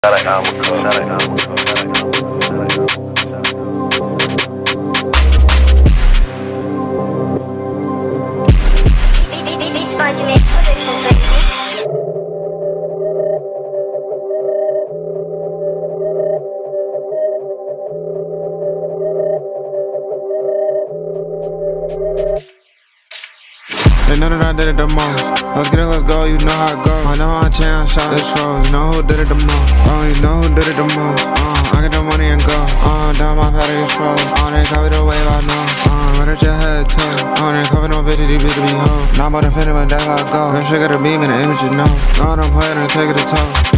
Beats by Jamaica Productions, baby. They know that I did it the most. Let's get it, let's go, you know how it goes. I know how I change, shot this rose. You know who did it the most. Oh, you know who did it the most. I get the money and go. Down my patty explode. They copy the wave, I know. Right at your head, too. They cover no bitch, these bitches be hoes. Not about to fit it, but that's how I go. That shit got a beam in the image, you know. No, I don't play it and take it to toe.